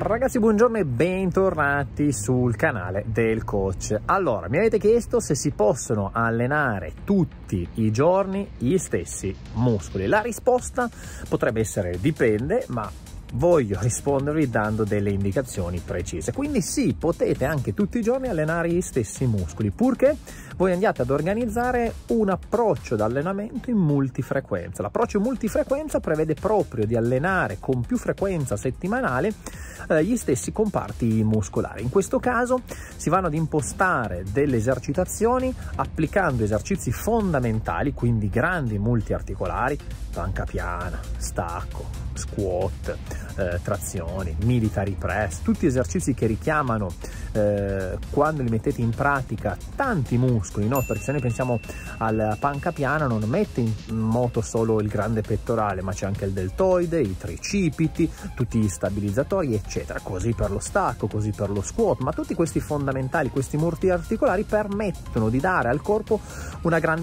Ragazzi, buongiorno e bentornati sul canale del coach. Allora, mi avete chiesto se si possono allenare tutti i giorni gli stessi muscoli. La risposta potrebbe essere dipende, ma voglio rispondervi dando delle indicazioni precise. Quindi sì, potete anche tutti i giorni allenare gli stessi muscoli, purché voi andiate ad organizzare un approccio d'allenamento in multifrequenza. L'approccio in multifrequenza prevede proprio di allenare con più frequenza settimanale gli stessi comparti muscolari. In questo caso si vanno ad impostare delle esercitazioni applicando esercizi fondamentali, quindi grandi multiarticolari, panca piana, stacco, squat, trazioni, military press, tutti esercizi che richiamano quando li mettete in pratica tanti muscoli, no? Perché se noi pensiamo alla panca piana non mette in moto solo il grande pettorale, ma c'è anche il deltoide, i tricipiti, tutti gli stabilizzatori eccetera, così per lo stacco, così per lo squat, ma tutti questi fondamentali, questi multiarticolari permettono di dare al corpo una grande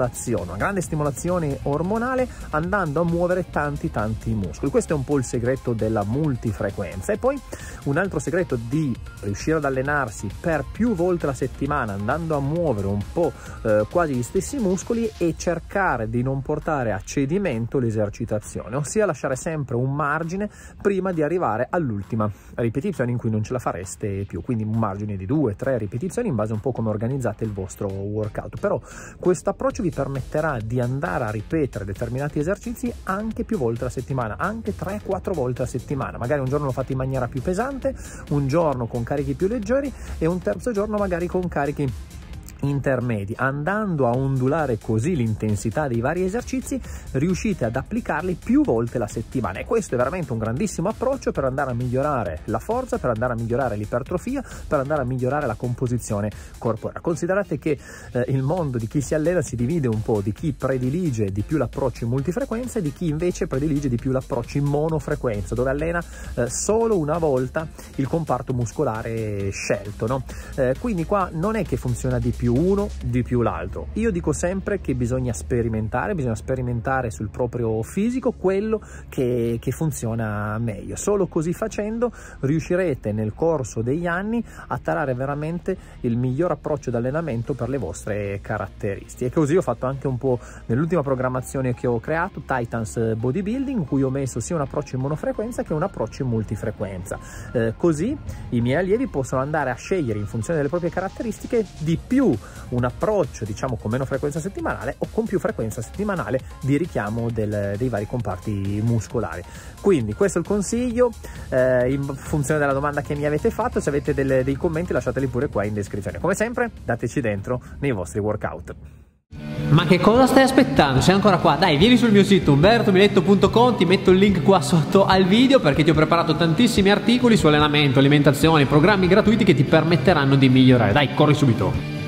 stimolazione ormonale, andando a muovere tanti muscoli. Questo è un po' il segreto della multifrequenza. E poi un altro segreto di riuscire ad allenarsi per più volte la settimana, andando a muovere un po' quasi gli stessi muscoli, è cercare di non portare a cedimento l'esercitazione, ossia lasciare sempre un margine prima di arrivare all'ultima ripetizione in cui non ce la fareste più, quindi un margine di 2-3 ripetizioni in base un po' come organizzate il vostro workout. Però questo approccio vi permetterà di andare a ripetere determinati esercizi anche più volte la settimana, anche 3-4 volte a settimana. Magari un giorno lo fate in maniera più pesante, un giorno con carichi più leggeri e un terzo giorno magari con carichi intermedi. Andando a ondulare così l'intensità dei vari esercizi, riuscite ad applicarli più volte la settimana, e questo è veramente un grandissimo approccio per andare a migliorare la forza, per andare a migliorare l'ipertrofia, per andare a migliorare la composizione corporea. Considerate che il mondo di chi si allena si divide un po', di chi predilige di più l'approccio in multifrequenza e di chi invece predilige di più l'approccio in monofrequenza, dove allena solo una volta il comparto muscolare scelto, no? Quindi qua non è che funziona di più uno di più l'altro. Io dico sempre che bisogna sperimentare sul proprio fisico quello che funziona meglio. Solo così facendo riuscirete nel corso degli anni a tarare veramente il miglior approccio d'allenamento per le vostre caratteristiche. E così ho fatto anche un po' nell'ultima programmazione che ho creato, Titans Bodybuilding, in cui ho messo sia un approccio in monofrequenza che un approccio in multifrequenza. Così i miei allievi possono andare a scegliere in funzione delle proprie caratteristiche di più un approccio diciamo con meno frequenza settimanale o con più frequenza settimanale di richiamo dei vari comparti muscolari. Quindi questo è il consiglio, in funzione della domanda che mi avete fatto. Se avete dei commenti lasciateli pure qua in descrizione. Come sempre dateci dentro nei vostri workout. Ma che cosa stai aspettando? Sei ancora qua? Dai, vieni sul mio sito umbertomiletto.com, ti metto il link qua sotto al video, perché ti ho preparato tantissimi articoli su allenamento, alimentazione, programmi gratuiti che ti permetteranno di migliorare. Dai, corri subito!